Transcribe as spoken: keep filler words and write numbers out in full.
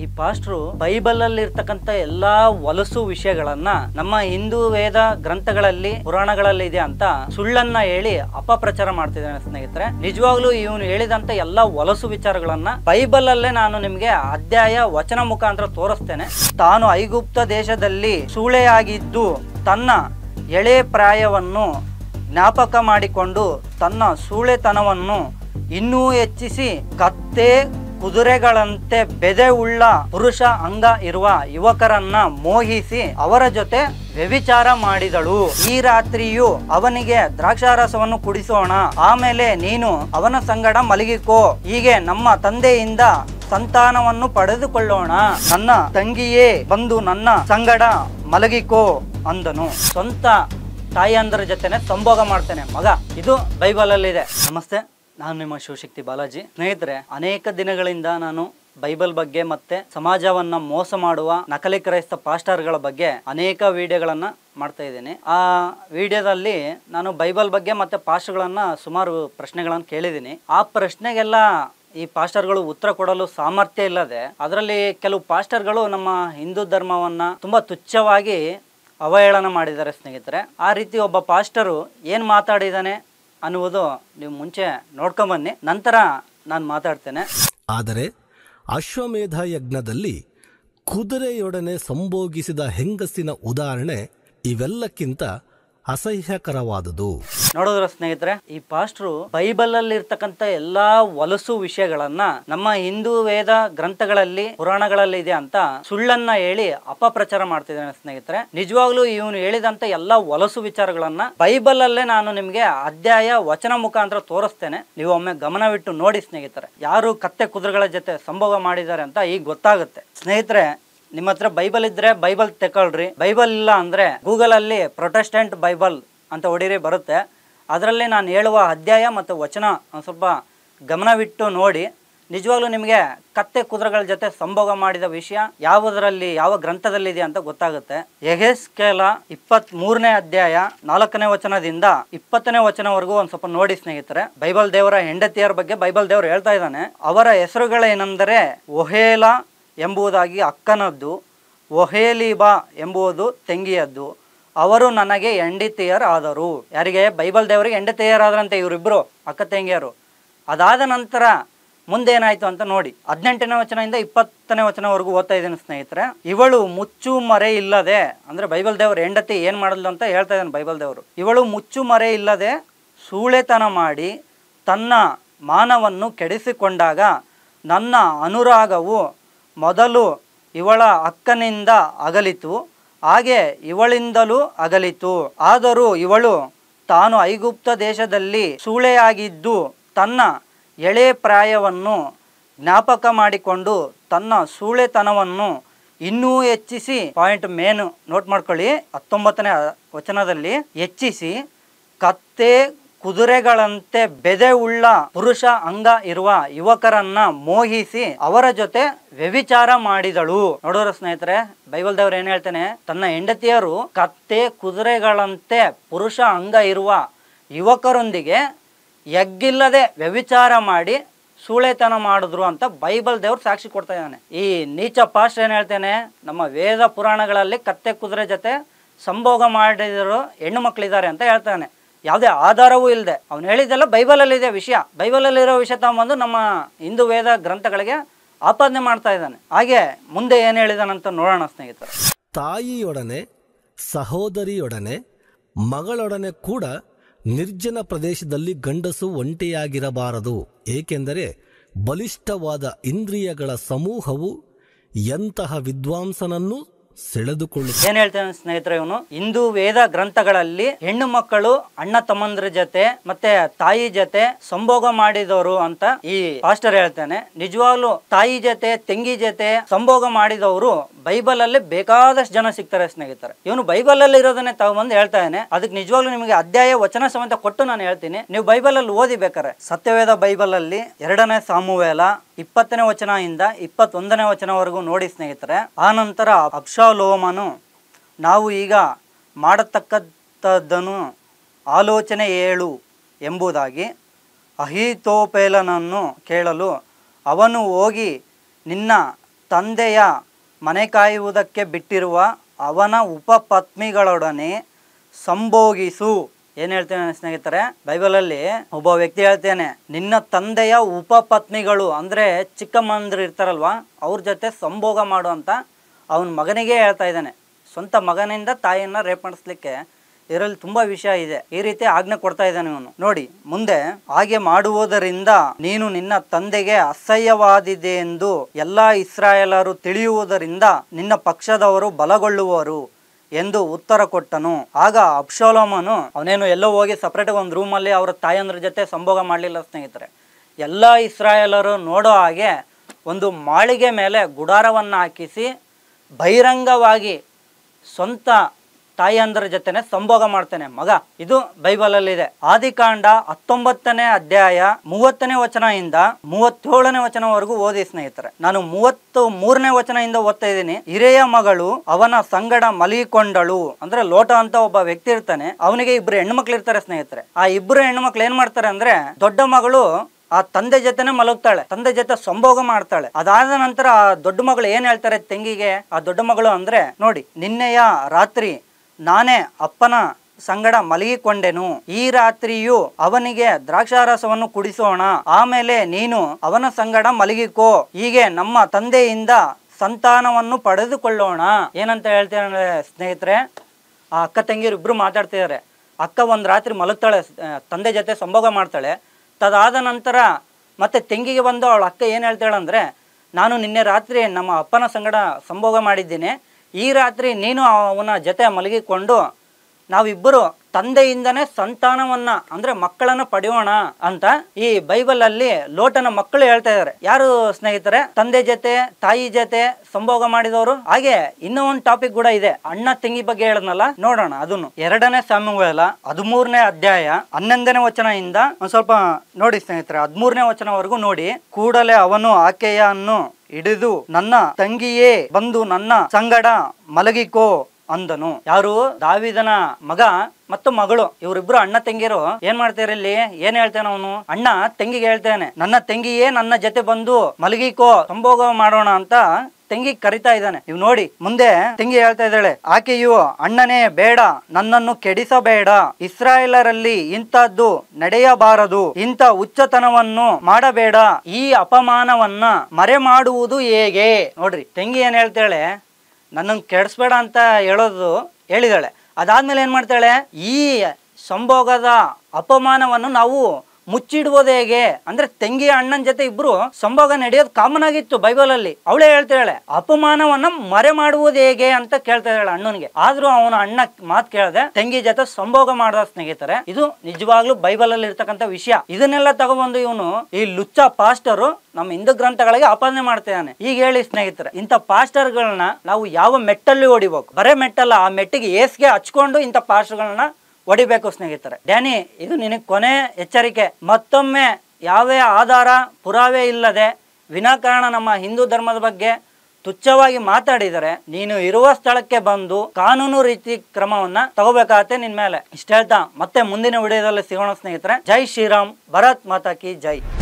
ಈ pastor Bible ಅಲ್ಲಿ ಇರ್ತಕ್ಕಂಥ ಎಲ್ಲಾ ಹೊಲಸು ವಿಷಯಗಳನ್ನ ನಮ್ಮ ಹಿಂದೂ ವೇದ ಗ್ರಂಥಗಳಲ್ಲಿ ಪುರಾಣಗಳಲ್ಲಿ ಇದೆ ಅಂತ ಸುಳ್ಳನ್ನ ಹೇಳಿ ಅಪಪ್ರಚಾರ ಮಾಡ್ತಿದ್ದಾನೆ ಸ್ನೇಹಿತರೆ. ನಿಜವಾಗ್ಲೂ ಇವನು ಹೇಳಿದಂತ ಎಲ್ಲಾ ಹೊಲಸು ವಿಚಾರಗಳನ್ನ ಬೈಬಲ್ ಅಲ್ಲೇ ನಾನು ನಿಮ್ಗೆ ಅಧ್ಯಾಯ ವಚನ ಮುಖಾಂತರ ತೋರಿಸ್ತೇನೆ. ತಾನು ಐಗುಪ್ತ ದೇಶದಲ್ಲಿ ಸೂಳೆಯಾಗಿದ್ದು ತನ್ನ ಎಳೆ ಪ್ರಾಯವನ್ನು ಜ್ಞಾಪಕ ಮಾಡಿಕೊಂಡು ತನ್ನ ಸೂಳೆತನವನ್ನು ಇನ್ನೂ ಹೆಚ್ಚಿಸಿ ಕತ್ತೆ ಕುದುರೆಗಳಂತೆ ಬೆದೆ ಉಳ್ಳ ಪುರುಷ ಅಂಗ ಇರುವ ಯುವಕರನ್ನ ಮೋಹಿಸಿ ಅವರ ಜೊತೆ ವ್ಯಭಿಚಾರ ಮಾಡಿದಳು. ಈ ರಾತ್ರಿಯು ಅವನಿಗೆ ದ್ರಾಕ್ಷಾರಸವನ್ನು ಕುಡಿಸೋಣ, ಆಮೇಲೆ ನೀನು ಅವನ ಸಂಗಡ ಮಲಗಿಕೋ, ಹೀಗೆ ನಮ್ಮ ತಂದೆಯಿಂದ ಸಂತಾನವನ್ನು ಪಡೆದುಕೊಳ್ಳೋಣ. ನನ್ನ ತಂಗಿಯೇ ಬಂದು ನನ್ನ ಸಂಗಡ ಮಲಗಿಕೋ ಅಂದನು. ಸ್ವಂತ ತಾಯಿಯಂದರ ಜೊತೆನೆ ಸಂಭೋಗ ಮಾಡ್ತೇನೆ ಮಗ. ಇದು ಬೈಬಲ್ ಅಲ್ಲಿ ಇದೆ. ನಮಸ್ತೆ, ನಾನು ನಿಮ್ಮ ಶಿವಶಕ್ತಿ ಬಾಲಾಜಿ. ಸ್ನೇಹಿತರೆ, ಅನೇಕ ದಿನಗಳಿಂದ ನಾನು ಬೈಬಲ್ ಬಗ್ಗೆ ಮತ್ತೆ ಸಮಾಜವನ್ನ ಮೋಸ ಮಾಡುವ ನಕಲಿ ಕ್ರೈಸ್ತ ಪಾಸ್ಟರ್ಗಳ ಬಗ್ಗೆ ಅನೇಕ ವಿಡಿಯೋಗಳನ್ನ ಮಾಡ್ತಾ ಇದ್ದೀನಿ. ಆ ವಿಡಿಯೋದಲ್ಲಿ ನಾನು ಬೈಬಲ್ ಬಗ್ಗೆ ಮತ್ತೆ ಪಾಸ್ಟರ್ಗಳನ್ನ ಸುಮಾರು ಪ್ರಶ್ನೆಗಳನ್ನು ಕೇಳಿದ್ದೀನಿ. ಆ ಪ್ರಶ್ನೆಗೆಲ್ಲ ಈ ಪಾಸ್ಟರ್ಗಳು ಉತ್ತರ ಕೊಡಲು ಸಾಮರ್ಥ್ಯ ಇಲ್ಲದೆ ಅದರಲ್ಲಿ ಕೆಲವು ಪಾಸ್ಟರ್ಗಳು ನಮ್ಮ ಹಿಂದೂ ಧರ್ಮವನ್ನ ತುಂಬಾ ತುಚ್ಛವಾಗಿ ಅವಹೇಳನ ಮಾಡಿದ್ದಾರೆ ಸ್ನೇಹಿತರೆ. ಆ ರೀತಿ ಒಬ್ಬ ಪಾಸ್ಟರು ಏನ್ ಮಾತಾಡಿದಾನೆ ಅನ್ನುವುದು ನೀವು ಮುಂಚೆ ನೋಡ್ಕೊಂಬನ್ನಿ, ನಂತರ ನಾನು ಮಾತಾಡ್ತೇನೆ. ಆದರೆ ಅಶ್ವಮೇಧ ಯಜ್ಞದಲ್ಲಿ ಕುದುರೆಯೊಡನೆ ಸಂಭೋಗಿಸಿದ ಹೆಂಗಸಿನ ಉದಾಹರಣೆ ಇವೆಲ್ಲಕ್ಕಿಂತ ಅಸಹ್ಯಕರವಾದುದು. ನೋಡಿದ್ರ ಸ್ನೇಹಿತರೆ, ಈ ಪಾಸ್ಟ್ರು ಬೈಬಲ್ ಅಲ್ಲಿ ಇರ್ತಕ್ಕಂಥ ಎಲ್ಲಾ ಹೊಲಸು ವಿಷಯಗಳನ್ನ ನಮ್ಮ ಹಿಂದೂ ವೇದ ಗ್ರಂಥಗಳಲ್ಲಿ ಪುರಾಣಗಳಲ್ಲಿ ಇದೆ ಅಂತ ಸುಳ್ಳನ್ನ ಹೇಳಿ ಅಪಪ್ರಚಾರ ಮಾಡ್ತಿದ್ದಾನೆ ಸ್ನೇಹಿತರೆ. ನಿಜವಾಗ್ಲೂ ಇವನು ಹೇಳಿದಂತ ಎಲ್ಲಾ ಹೊಲಸು ವಿಚಾರಗಳನ್ನ ಬೈಬಲ್ ಅಲ್ಲೇ ನಾನು ನಿಮ್ಗೆ ಅಧ್ಯಾಯ ವಚನ ಮುಖಾಂತರ ತೋರಿಸ್ತೇನೆ. ನೀವು ಒಮ್ಮೆ ಗಮನವಿಟ್ಟು ನೋಡಿ ಸ್ನೇಹಿತರೆ, ಯಾರು ಕತ್ತೆ ಕುದುರೆಗಳ ಜೊತೆ ಸಂಭೋಗ ಮಾಡಿದ್ದಾರೆ ಅಂತ ಈಗ ಗೊತ್ತಾಗುತ್ತೆ. ಸ್ನೇಹಿತರೆ, ನಿಮ್ಮ ಹತ್ರ ಬೈಬಲ್ ಇದ್ರೆ ಬೈಬಲ್ ತಗೊಳ್ರಿ, ಬೈಬಲ್ ಇಲ್ಲ ಅಂದ್ರೆ ಗೂಗಲ್ ಅಲ್ಲಿ ಪ್ರೊಟೆಸ್ಟೆಂಟ್ ಬೈಬಲ್ ಅಂತ ಹೊಡಿರಿ, ಬರುತ್ತೆ. ಅದರಲ್ಲಿ ನಾನು ಹೇಳುವ ಅಧ್ಯಾಯ ಮತ್ತು ವಚನ ಒಂದು ಸ್ವಲ್ಪ ಗಮನವಿಟ್ಟು ನೋಡಿ. ನಿಜವಾಗ್ಲೂ ನಿಮಗೆ ಕತ್ತೆ ಕುದುರೆಗಳ ಜೊತೆ ಸಂಭೋಗ ಮಾಡಿದ ವಿಷಯ ಯಾವುದರಲ್ಲಿ ಯಾವ ಗ್ರಂಥದಲ್ಲಿದೆ ಅಂತ ಗೊತ್ತಾಗುತ್ತೆ. ಯೆಹೆಜ್ಕೇಲ ಇಪ್ಪತ್ತ್ ಮೂರನೇ ಅಧ್ಯಾಯ ನಾಲ್ಕನೇ ವಚನದಿಂದ ಇಪ್ಪತ್ತನೇ ವಚನವರೆಗೂ ಒಂದ್ ಸ್ವಲ್ಪ ನೋಡಿ ಸ್ನೇಹಿತರೆ. ಬೈಬಲ್ ದೇವರ ಹೆಂಡತಿಯರ ಬಗ್ಗೆ ಬೈಬಲ್ ದೇವರು ಹೇಳ್ತಾ ಇದ್ದಾನೆ. ಅವರ ಹೆಸರುಗಳೇನೆಂದರೆ ಒಹೇಲ ಎಂಬುದಾಗಿ ಅಕ್ಕನದ್ದು, ಒಹೇಲಿಬಾ ಎಂಬುದು ತಂಗಿಯದ್ದು. ಅವರು ನನಗೆ ಹೆಂಡತಿಯರಾದರು. ಯಾರಿಗೆ? ಬೈಬಲ್ ದೇವರಿಗೆ ಹೆಂಡತಿಯರಾದ್ರಂತೆ ಇವರಿಬ್ರು ಅಕ್ಕ ತಂಗಿಯರು. ಅದಾದ ನಂತರ ಮುಂದೇನಾಯ್ತು ಅಂತ ನೋಡಿ. ಹದಿನೆಂಟನೇ ವಚನದಿಂದ ಇಪ್ಪತ್ತನೇ ವಚನವರೆಗೂ ಓದ್ತಾ ಇದ್ದೇನೆ ಸ್ನೇಹಿತರೆ. ಇವಳು ಮುಚ್ಚು ಮರೆ ಇಲ್ಲದೆ, ಅಂದ್ರೆ ಬೈಬಲ್ ದೇವರು ಹೆಂಡತಿ ಏನ್ ಮಾಡಲು ಅಂತ ಹೇಳ್ತಾ ಇದ್ದಾನೆ ಬೈಬಲ್ ದೇವರು. ಇವಳು ಮುಚ್ಚು ಮರೆ ಇಲ್ಲದೆ ಸೂಳೆತನ ಮಾಡಿ ತನ್ನ ಮಾನವನ್ನು ಕೆಡಿಸಿಕೊಂಡಾಗ ನನ್ನ ಅನುರಾಗವು ಮೊದಲು ಇವಳ ಅಕ್ಕನಿಂದ ಅಗಲಿತು, ಹಾಗೆ ಇವಳಿಂದಲೂ ಅಗಲಿತು. ಆದರೂ ಇವಳು ತಾನು ಐಗುಪ್ತ ದೇಶದಲ್ಲಿ ಸೂಳೆಯಾಗಿದ್ದು ತನ್ನ ಎಳೆ ಪ್ರಾಯವನ್ನು ಜ್ಞಾಪಕ ಮಾಡಿಕೊಂಡು ತನ್ನ ಸೂಳೆತನವನ್ನು ಇನ್ನೂ ಹೆಚ್ಚಿಸಿ, ಪಾಯಿಂಟ್ ಮೇನು ನೋಟ್ ಮಾಡ್ಕೊಳ್ಳಿ, ಹತ್ತೊಂಬತ್ತನೇ ವಚನದಲ್ಲಿ ಹೆಚ್ಚಿಸಿ ಕತ್ತೆ ಕುದುರೆಗಳಂತೆ ಬೆದೆ ಉಳ್ಳ ಪುರುಷ ಅಂಗ ಇರುವ ಯುವಕರನ್ನ ಮೋಹಿಸಿ ಅವರ ಜೊತೆ ವ್ಯಭಿಚಾರ ಮಾಡಿದಳು. ನೋಡೋರ ಸ್ನೇಹಿತರೆ, ಬೈಬಲ್ ದೇವರು ಏನ್ ಹೇಳ್ತಾನೆ, ತನ್ನ ಹೆಂಡತಿಯರು ಕತ್ತೆ ಕುದುರೆಗಳಂತೆ ಪುರುಷ ಅಂಗ ಇರುವ ಯುವಕರೊಂದಿಗೆ ಎಗ್ಗಿಲ್ಲದೆ ವ್ಯಭಿಚಾರ ಮಾಡಿ ಸೂಳೆತನ ಮಾಡಿದ್ರು ಅಂತ ಬೈಬಲ್ ದೇವ್ರು ಸಾಕ್ಷಿ ಕೊಡ್ತಾ ಇದ್ದಾನೆ. ಈ ನೀಚ ಪಾಸ್ಟ್ ಏನ್ ಹೇಳ್ತೇನೆ, ನಮ್ಮ ವೇದ ಪುರಾಣಗಳಲ್ಲಿ ಕತ್ತೆ ಕುದುರೆ ಜೊತೆ ಸಂಭೋಗ ಮಾಡಿದರು ಹೆಣ್ಣು ಮಕ್ಕಳಿದ್ದಾರೆ ಅಂತ ಹೇಳ್ತಾನೆ. ಯಾವುದೇ ಆಧಾರವೂ ಇಲ್ಲದೆ ಅವನು ಹೇಳಿದ್ದೆಲ್ಲ ಬೈಬಲ್ ಅಲ್ಲಿ ಇದೆ ವಿಷಯ. ಬೈಬಲ್ ಅಲ್ಲಿರೋ ವಿಷಯ ತಗೊಂಬಂದು ನಮ್ಮ ಹಿಂದೂ ವೇದ ಗ್ರಂಥಗಳಿಗೆ ಆಪಾದನೆ ಮಾಡ್ತಾ ಇದ್ದಾನೆ. ಹಾಗೆ ಮುಂದೆ ಏನ್ ಹೇಳಿದಾನಂತ ನೋಡೋಣ ಸ್ನೇಹಿತರೆ. ತಾಯಿಯೊಡನೆ, ಸಹೋದರಿಯೊಡನೆ, ಮಗಳೊಡನೆ ಕೂಡ ನಿರ್ಜನ ಪ್ರದೇಶದಲ್ಲಿ ಗಂಡಸು ಒಂಟಿಯಾಗಿರಬಾರದು, ಏಕೆಂದರೆ ಬಲಿಷ್ಠವಾದ ಇಂದ್ರಿಯಗಳ ಸಮೂಹವು ಎಂತಹ ವಿದ್ವಾಂಸನನ್ನು ಸೆಳೆದುಕೊಳ್ಳುತ್ತೆ. ಏನ್ ಹೇಳ್ತೇನೆ ಸ್ನೇಹಿತರೆ, ಇವನು ಹಿಂದೂ ವೇದ ಗ್ರಂಥಗಳಲ್ಲಿ ಹೆಣ್ಣು ಮಕ್ಕಳು ಅಣ್ಣ ತಮ್ಮಂದ್ರ ಜೊತೆ ಮತ್ತೆ ತಾಯಿ ಜೊತೆ ಸಂಭೋಗ ಮಾಡಿದವರು ಅಂತ ಈ ಪಾಸ್ಟರ್ ಹೇಳ್ತಾನೆ. ನಿಜವಾಗ್ಲು ತಾಯಿ ಜೊತೆ ತಂಗಿ ಜೊತೆ ಸಂಭೋಗ ಮಾಡಿದವರು ಬೈಬಲ್ ಅಲ್ಲಿ ಬೇಕಾದಷ್ಟು ಜನ ಸಿಗ್ತಾರೆ ಸ್ನೇಹಿತರೆ. ಇವನು ಬೈಬಲ್ ಅಲ್ಲಿ ಇರೋದನ್ನೇ ತಗೊಂಬಂದು ಹೇಳ್ತಾ ಇದ್ದಾನೆ. ಅದಕ್ಕೆ ನಿಜವಾಗ್ಲೂ ನಿಮಗೆ ಅಧ್ಯಾಯ ವಚನ ಸಮೇತ ಕೊಟ್ಟು ನಾನು ಹೇಳ್ತೀನಿ, ನೀವು ಬೈಬಲ್ ಅಲ್ಲಿ ಓದಿ ಬೇಕಾರೆ. ಸತ್ಯವೇದ ಬೈಬಲ್ ಅಲ್ಲಿ ಎರಡನೇ ಸಾಮುವೇಲ ಇಪ್ಪತ್ತನೇ ವಚನದಿಂದ ಇಪ್ಪತ್ತೊಂದನೇ ವಚನವರೆಗೂ ನೋಡಿ ಸ್ನೇಹಿತರೆ. ಆ ನಂತರ ಅಬ್ಷಾಲೋಮನು ನಾವು ಈಗ ಮಾಡತಕ್ಕದ್ದನ್ನು ಆಲೋಚನೆ ಹೇಳು ಎಂಬುದಾಗಿ ಅಹೀತೋಪೇಲನನ್ನು ಕೇಳಲು ಅವನು ಹೋಗಿ ನಿನ್ನ ತಂದೆಯ ಮನೆ ಕಾಯುವುದಕ್ಕೆ ಬಿಟ್ಟಿರುವ ಅವನ ಉಪಪತ್ನಿಗಳೊಡನೆ ಸಂಭೋಗಿಸು. ಏನು ಹೇಳ್ತೇನೆ ಸ್ನೇಹಿತರೆ, ಬೈಬಲಲ್ಲಿ ಒಬ್ಬ ವ್ಯಕ್ತಿ ಹೇಳ್ತೇನೆ, ನಿನ್ನ ತಂದೆಯ ಉಪಪತ್ನಿಗಳು ಅಂದರೆ ಚಿಕ್ಕಮ್ಮಂದ್ರು ಇರ್ತಾರಲ್ವ, ಅವ್ರ ಜೊತೆ ಸಂಭೋಗ ಮಾಡು ಅಂತ ಅವನ ಮಗನಿಗೆ ಹೇಳ್ತಾ ಇದ್ದಾನೆ. ಸ್ವಂತ ಮಗನಿಂದ ತಾಯಿಯನ್ನ ರೇಪ್ ಮಾಡಿಸ್ಲಿಕ್ಕೆ ಇದರಲ್ಲಿ ತುಂಬಾ ವಿಷಯ ಇದೆ. ಈ ರೀತಿ ಆಜ್ಞೆ ಕೊಡ್ತಾ ಇದ್ದಾನೆ ಇವನು. ನೋಡಿ ಮುಂದೆ, ಹಾಗೆ ಮಾಡುವುದರಿಂದ ನೀನು ನಿನ್ನ ತಂದೆಗೆ ಅಸಹ್ಯವಾದಿದೆ ಎಂದು ಎಲ್ಲಾ ಇಸ್ರಾಯೇಲರು ತಿಳಿಯುವುದರಿಂದ ನಿನ್ನ ಪಕ್ಷದವರು ಬಲಗೊಳ್ಳುವರು ಎಂದು ಉತ್ತರ ಕೊಟ್ಟನು. ಆಗ ಅಬ್ಷಾಲೋಮನು, ಅವನೇನು ಎಲ್ಲೋ ಹೋಗಿ ಸಪ್ರೇಟ್ ಒಂದು ರೂಮಲ್ಲಿ ಅವರ ತಾಯಂದ್ರ ಜೊತೆ ಸಂಭೋಗ ಮಾಡಲಿಲ್ಲ ಸ್ನೇಹಿತರೆ. ಎಲ್ಲ ಇಸ್ರಾಯೇಲರು ನೋಡೋ ಹಾಗೆ ಒಂದು ಮಾಳಿಗೆ ಮೇಲೆ ಗುಡಾರವನ್ನು ಹಾಕಿಸಿ ಬಹಿರಂಗವಾಗಿ ಸ್ವಂತ ತಾಯಿಯಂದ್ರ ಜೊತೆನೆ ಸಂಭೋಗ ಮಾಡ್ತಾನೆ ಮಗ. ಇದು ಬೈಬಲಲ್ಲಿ ಇದೆ. ಆದಿಕಾಂಡ ಹತ್ತೊಂಬತ್ತನೇ ಅಧ್ಯಾಯ ಮೂವತ್ತನೇ ವಚನದಿಂದ ಮೂವತ್ತೇಳನೇ ವಚನವರೆಗೂ ಓದಿ ಸ್ನೇಹಿತರೆ. ನಾನು ಮೂವತ್ತು ಮೂರನೇ ವಚನದಿಂದ ಓದ್ತಾ ಇದ್ದೀನಿ. ಹಿರಿಯ ಮಗಳು ಅವನ ಸಂಗಡ ಮಲಿಕೊಂಡಳು. ಅಂದ್ರೆ ಲೋಟ ಅಂತ ಒಬ್ಬ ವ್ಯಕ್ತಿ ಇರ್ತಾನೆ, ಅವನಿಗೆ ಇಬ್ರು ಹೆಣ್ಮಕ್ಳು ಇರ್ತಾರೆ ಸ್ನೇಹಿತರೆ. ಆ ಇಬ್ರು ಹೆಣ್ಮಕ್ಳು ಏನ್ ಮಾಡ್ತಾರೆ ಅಂದ್ರೆ, ದೊಡ್ಡ ಮಗಳು ಆ ತಂದೆ ಜೊತೆನೆ ಮಲಗ್ತಾಳೆ, ತಂದೆ ಜೊತೆ ಸಂಭೋಗ ಮಾಡ್ತಾಳೆ. ಅದಾದ ನಂತರ ಆ ದೊಡ್ಡ ಮಗಳು ಏನ್ ಹೇಳ್ತಾರೆ ತಂಗಿಗೆ, ಆ ದೊಡ್ಡ ಮಗಳು ಅಂದ್ರೆ, ನೋಡಿ ನಿನ್ನೆಯ ರಾತ್ರಿ ನಾನೇ ಅಪ್ಪನ ಸಂಗಡ ಮಲಗಿಕೊಂಡೆನು, ಈ ರಾತ್ರಿಯು ಅವನಿಗೆ ದ್ರಾಕ್ಷಾರಸವನ್ನು ಕುಡಿಸೋಣ, ಆಮೇಲೆ ನೀನು ಅವನ ಸಂಗಡ ಮಲಗಿಕೋ, ಹೀಗೆ ನಮ್ಮ ತಂದೆಯಿಂದ ಸಂತಾನವನ್ನು ಪಡೆದುಕೊಳ್ಳೋಣ. ಏನಂತ ಹೇಳ್ತೇನೆ ಸ್ನೇಹಿತರೆ, ಆ ಅಕ್ಕ ತಂಗಿಯರು ಇಬ್ರು ಮಾತಾಡ್ತಿದ್ದಾರೆ. ಅಕ್ಕ ಒಂದ್ ರಾತ್ರಿ ಮಲಗ್ತಾಳೆ, ತಂದೆ ಜೊತೆ ಸಂಭೋಗ ಮಾಡ್ತಾಳೆ. ತದಾದ ನಂತರ ಮತ್ತೆ ತಂಗಿಗೆ ಬಂದು ಅವಳ ಅಕ್ಕ ಏನು ಹೇಳ್ತಾಳೆ ಅಂದರೆ, ನಾನು ನಿನ್ನೆ ರಾತ್ರಿ ನಮ್ಮ ಅಪ್ಪನ ಸಂಗಡ ಸಂಭೋಗ ಮಾಡಿದ್ದೀನಿ, ಈ ರಾತ್ರಿ ನೀನು ಅವನ ಜೊತೆ ಮಲಗಿಕೊಂಡು ನಾವಿಬ್ಬರು ತಂದೆಯಿಂದನೇ ಸಂತಾನವನ್ನ ಅಂದ್ರೆ ಮಕ್ಕಳನ್ನ ಪಡೆಯೋಣ ಅಂತ ಈ ಬೈಬಲ್ ಅಲ್ಲಿ ಲೋಟನ ಮಕ್ಕಳು ಹೇಳ್ತಾ ಇದ್ದಾರೆ. ಯಾರು ಸ್ನೇಹಿತರೆ? ತಂದೆ ಜೊತೆ ತಾಯಿ ಜೊತೆ ಸಂಭೋಗ ಮಾಡಿದವರು. ಹಾಗೆ ಇನ್ನೂ ಒಂದು ಟಾಪಿಕ್ ಕೂಡ ಇದೆ, ಅಣ್ಣ ತಂಗಿ ಬಗ್ಗೆ ಹೇಳದ್ನಲ್ಲ, ನೋಡೋಣ ಅದನ್ನು. ಎರಡನೇ ಸಮುವೇಲ ಹದಿಮೂರನೇ ಅಧ್ಯಾಯ ಹನ್ನೊಂದನೇ ವಚನದಿಂದ ಒಂದ್ ಸ್ವಲ್ಪ ನೋಡಿ ಸ್ನೇಹಿತರೆ, ಹದಿಮೂರನೇ ವಚನವರೆಗೂ ನೋಡಿ. ಕೂಡಲೇ ಅವನು ಆಕೆಯನ್ನು ಹಿಡಿದು, ನನ್ನ ತಂಗಿಯೇ ಬಂದು ನನ್ನ ಸಂಗಡ ಮಲಗಿಕೋ ಅಂದನು. ಯಾರು? ದಾವಿದನ ಮಗ ಮತ್ತು ಮಗಳು, ಇವರಿಬ್ರು ಅಣ್ಣ ತಂಗಿರು ಏನ್ ಮಾಡ್ತಾರೆ ಇಲ್ಲಿ? ಏನ್ ಹೇಳ್ತಾನೆ ಅವನು? ಅಣ್ಣ ತಂಗಿಗೆ ಹೇಳ್ತಾನೆ, ನನ್ನ ತಂಗಿಯೇ ನನ್ನ ಜೊತೆ ಬಂದು ಮಲಗಿಕೋ, ಸಂಭೋಗ ಮಾಡೋಣ ಅಂತ ತಂಗಿ ಕರಿತಾ ಇದ್ದಾನೆ. ಇವ್ ನೋಡಿ ಮುಂದೆ ತಂಗಿ ಹೇಳ್ತಾ ಇದ್ದಾಳೆ, ಆಕೆಯು ಅಣ್ಣನೇ ಬೇಡ, ನನ್ನನ್ನು ಕೆಡಿಸಬೇಡ, ಇಸ್ರಾಯೇಲರಲ್ಲಿ ಇಂಥದ್ದು ನಡೆಯಬಾರದು, ಇಂಥ ಹುಚ್ಚತನವನ್ನು ಮಾಡಬೇಡ, ಈ ಅಪಮಾನವನ್ನ ಮರೆ ಮಾಡುವುದು ಹೇಗೆ? ನೋಡ್ರಿ ತಂಗಿ ಏನ್ ಹೇಳ್ತಾಳೆ, ನನ್ನನ್ನು ಕೆಡಿಸ್ಬೇಡ ಅಂತ ಹೇಳೋದು ಹೇಳಿದಾಳೆ. ಅದಾದ್ಮೇಲೆ ಏನ್ ಮಾಡ್ತಾಳೆ, ಈ ಸಂಭೋಗದ ಅಪಮಾನವನ್ನು ನಾವು ಮುಚ್ಚಿಡುವುದು ಹೇಗೆ ಅಂದ್ರೆ, ತಂಗಿ ಅಣ್ಣನ ಜೊತೆ ಇಬ್ರು ಸಂಭೋಗ ನಡೆಯೋದು ಕಾಮನ್ ಆಗಿತ್ತು ಬೈಬಲ್ ಅಲ್ಲಿ. ಅವಳೇ ಹೇಳ್ತಾಳೆ ಅಪಮಾನವನ್ನ ಮರೆ ಮಾಡುವುದು ಹೇಗೆ ಅಂತ ಕೇಳ್ತಾ ಇದ್ದಾಳೆ ಅಣ್ಣನಿಗೆ. ಆದ್ರೂ ಅವನ ಅಣ್ಣ ಮಾತು ಕೇಳದೆ ತಂಗಿ ಜೊತೆ ಸಂಭೋಗ ಮಾಡಿದ ಸ್ನೇಹಿತರೆ. ಇದು ನಿಜವಾಗ್ಲೂ ಬೈಬಲ್ ಅಲ್ಲಿ ಇರ್ತಕ್ಕಂಥ ವಿಷಯ. ಇದನ್ನೆಲ್ಲ ತಗೊಬಂದು ಇವನು ಈ ಲುಚ್ಚ ಪಾಸ್ಟರು ನಮ್ಮ ಹಿಂದೂ ಗ್ರಂಥಗಳಿಗೆ ಆಪಾದನೆ ಮಾಡ್ತಾನೆ. ಈಗ ಹೇಳಿ ಸ್ನೇಹಿತರೆ, ಇಂಥ ಪಾಸ್ಟರ್ಗಳನ್ನ ನಾವು ಯಾವ ಮೆಟ್ಟಲ್ಲಿ ಹೊಡಿಬೇಕು? ಬರೇ ಮೆಟ್ಟಲ್ಲ, ಆ ಮೆಟ್ಟಿಗೆ ಏಸ್ಗೆ ಹಚ್ಕೊಂಡು ಇಂಥ ಪಾಸ್ಟರ್ಗಳನ್ನ ಹೊಡಿಬೇಕು ಸ್ನೇಹಿತರೆ. ಡ್ಯಾನಿ, ಇದು ನಿನಗೆ ಕೊನೆ ಎಚ್ಚರಿಕೆ. ಮತ್ತೊಮ್ಮೆ ಯಾವೇ ಆಧಾರ ಪುರಾವೆ ಇಲ್ಲದೆ ವಿನಾಕಾರಣ ನಮ್ಮ ಹಿಂದೂ ಧರ್ಮದ ಬಗ್ಗೆ ತುಚ್ಛವಾಗಿ ಮಾತಾಡಿದರೆ ನೀನು ಇರುವ ಸ್ಥಳಕ್ಕೆ ಬಂದು ಕಾನೂನು ರೀತಿ ಕ್ರಮವನ್ನ ತಗೋಬೇಕಾಗತ್ತೆ ನಿನ್ ಮೇಲೆ. ಇಷ್ಟ ಹೇಳ್ತಾ ಮತ್ತೆ ಮುಂದಿನ ವಿಡಿಯೋದಲ್ಲಿ ಸಿಗೋಣ ಸ್ನೇಹಿತರೆ. ಜೈ ಶ್ರೀರಾಮ್, ಭಾರತ್ ಮಾತಾ ಕಿ ಜೈ.